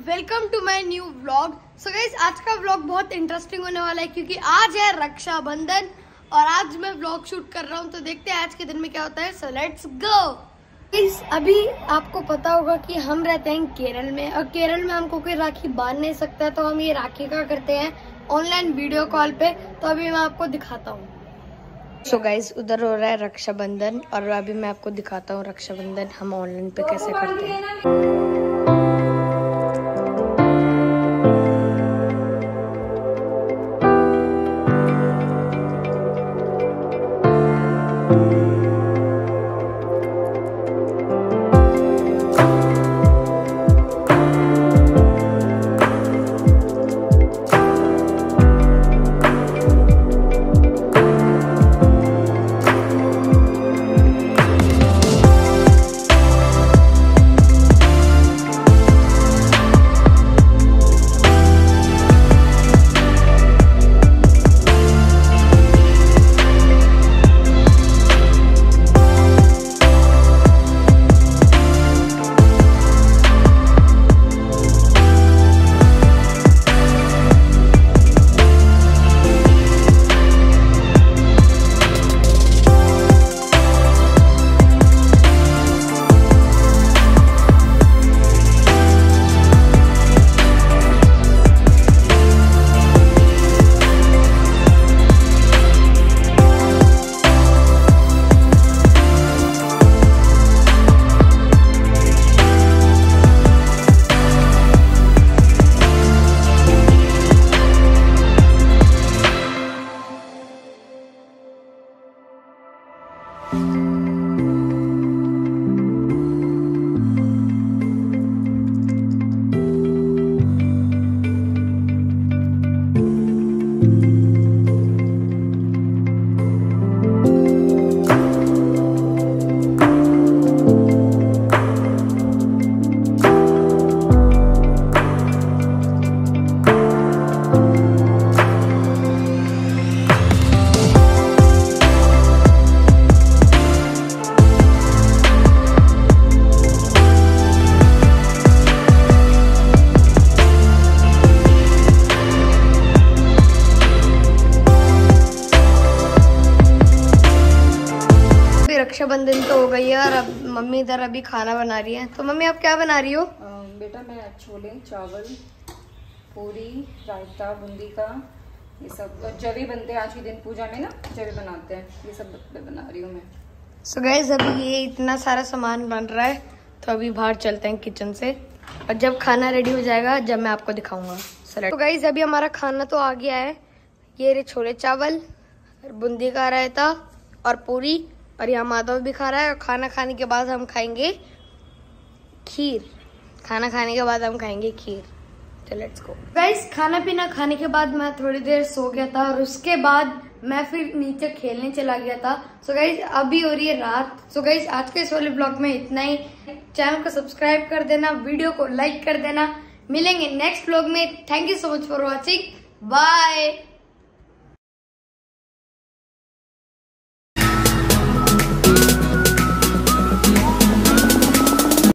Welcome to my new vlog. So guys, आज का vlog बहुत इंटरेस्टिंग होने वाला है क्योंकि आज है रक्षाबंधन और आज मैं व्लॉग शूट कर रहा हूँ। तो देखते हैं आज के दिन में क्या होता है। So let's go. अभी आपको पता होगा कि हम रहते हैं केरल में और केरल में हमको कोई राखी बांध नहीं सकता, तो हम ये राखी का करते हैं ऑनलाइन वीडियो कॉल पे। तो अभी मैं आपको दिखाता हूँ। सो गाइस, उधर हो रहा है रक्षाबंधन और अभी मैं आपको दिखाता हूँ रक्षाबंधन हम ऑनलाइन पे कैसे करते हैं। रक्षाबंधन तो हो गई है और अब मम्मी इधर अभी खाना बना रही है। तो मम्मी आप क्या बना रही हो? बेटा मैं छोले चावल पूरी रायता बूंदी का ये सब जवे बनते हैं आज के दिन, पूजा में ना जवे बनाते हैं, ये सब बना रही हूँ मैं। सो गाइस, अभी ये इतना सारा सामान बन रहा है तो अभी बाहर चलते हैं किचन से और जब खाना रेडी हो जाएगा जब मैं आपको दिखाऊंगा। तो गाइस, अभी हमारा खाना तो आ गया है। ये रहे छोले चावल, बूंदी का रायता और पूरी, और यहाँ माधव भी खा रहा है। और खाना खाने के बाद हम खाएंगे खीर। खाना खाने के बाद हम खाएंगे खीर। तो लेट्स गो गाइस। खाना पीना खाने के बाद मैं थोड़ी देर सो गया था और उसके बाद मैं फिर नीचे खेलने चला गया था। सो गाइस, अभी हो रही है रात। सो गाइस, आज के इस वाले ब्लॉग में इतना ही। चैनल को सब्सक्राइब कर देना, वीडियो को लाइक कर देना। मिलेंगे नेक्स्ट ब्लॉग में। Thank you so much for watching. Bye.